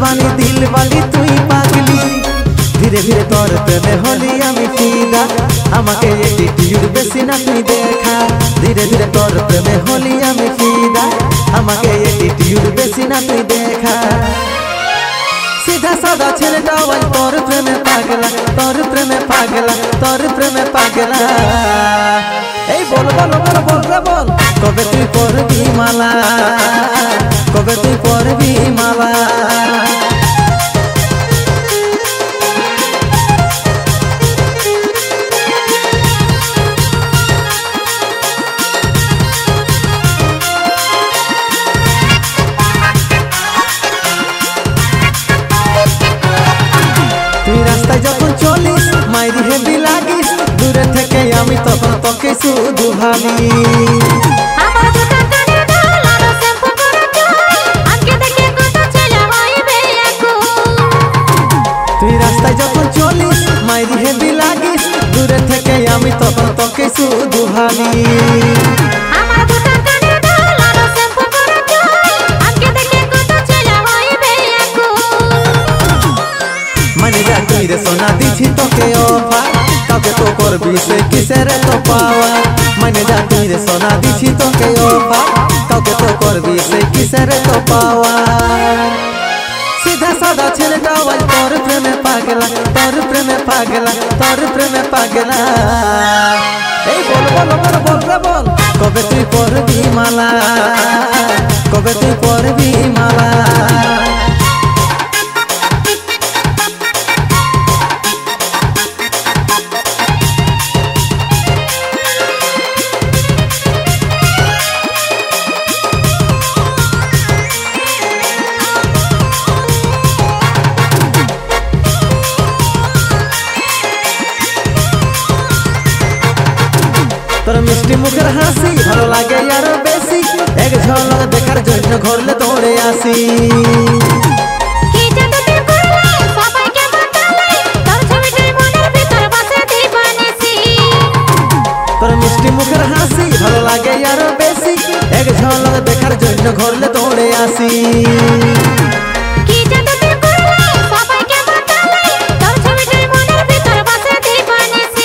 दीवानी दिल वाली तुई पागली धीरे धीरे तोर प्रेमे होली आमी फिदा আমাকে এটিটিউড বেশি না তুই দেখা ধীরে ধীরে তোর প্রেমে হলি আমি ফিদা আমাকে এটিটিউড বেশি না তুই দেখা सीधा साधा ছেলেটা ওই তোর প্রেমে পাগলা তোর প্রেমে পাগলা তোর প্রেমে পাগলা এই বল বল বল বল রে বল কবে তুই পরবি মালা কবে তুই পরবি মালা যখন চলিস মাইরি হেবি লাগিস দূরে থেকে আমি তখন তোকে শুধু ভাবি আমার বুকে কানে ডাল আর শ্যাম্পু করে চল আজকে দেখে কত ছেলে হইবে এখন তুই রাস্তায় যখন চলিস মাইরি হেবি লাগিস দূরে থেকে আমি তখন তোকে শুধু ভাবি আমার বুকে কানে ডাল আর শ্যাম্পু করে চল আজকে দেখে কত ছেলে হইবে এখন মানে যা তুই রে সোনা দিছি তোকে অফার কাউকে তো করবি সে কিসের তো পাওয়া মানে যা তুই রে সোনা দিছি তোকে অফার কাউকে তো করবি সে কিসের তো পাওয়া सीधा साधा ছেলেটা ওই তোর প্রেমে পাগলা তোর প্রেমে পাগলা তোর প্রেমে পাগলা এই বল বল বল বল রে বল কবে তুই পরবি মালা কবে তুই পরবি মালা তোর মিষ্টি মুখের হাসি ভালো লাগে আর বেশি এক ঝলক দেখার জন্য ঘরলে দৌড়ে আসি কি জাদু তুই করলে সবাইকে মাতালে তোর ছবিটাই মনের ভিতর বসে দিবানিসি তোর মিষ্টি মুখের হাসি ভালো লাগে আর বেশি এক ঝলক দেখার জন্য ঘরলে দৌড়ে আসি কি জাদু তুই করলে সবাইকে মাতালে তোর ছবিটাই মনের ভিতর বসে দিবানিসি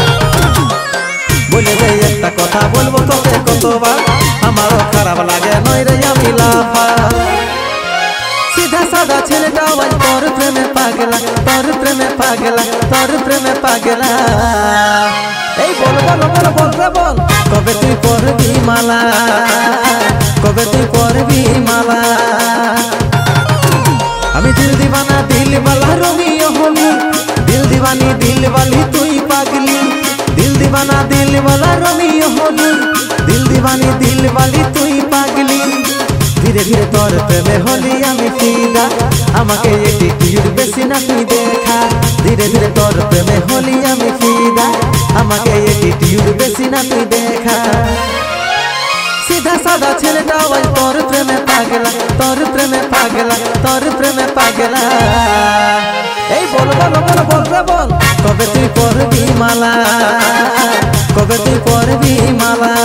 বলে যাই একটা কথা বলবো তোকে কতবার আমারও খারাপ লাগে নয় রে আমি লাফা सीधा साधा ছেলেটা ওই তোর প্রেমে পাগলা তোর প্রেমে পাগলা তোর প্রেমে পাগলা এই বল বল বল বল রে বল কবে তুই পরবি মালা কবে তুই পরবি মালা আমি দিল দিবানা দিল वाला रोमियो হলি দিল দিবানি দিল वाली তুই পাগলি दिल दीवाना दिल वाला रोमियो होली दिल दीवानी दिल वाली तुई पागली धीरे धीरे तोर प्रेमे होली आमी फिदा আমাকে এটিটিউড বেশি না তুই দেখা ধীরে ধীরে তোর প্রেমে হোলি আমি ফিদা আমাকে এটিটিউড বেশি না তুই দেখা सीधा साधा ছেলেটা ওই তোর প্রেমে পাগলা তোর প্রেমে পাগলা তোর প্রেমে পাগলা এই বল বল বল বল রে বল কবে তুই পরবি মালা কবে তুই পরবি মালা।